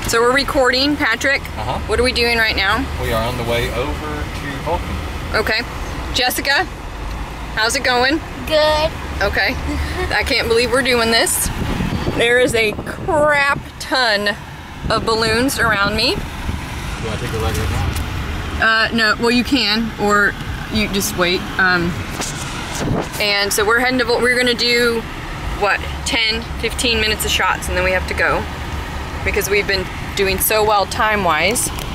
So we're recording, Patrick. What are we doing right now? We are on the way over to Vulcan. Okay. Jessica, how's it going? Good. Okay. I can't believe we're doing this. There is a crap ton of balloons around me. Do I take a ride right now? No, well you can, or you just wait. And so we're heading to, we're gonna do, what, 10, 15 minutes of shots and then we have to go. Because we've been doing so well time-wise.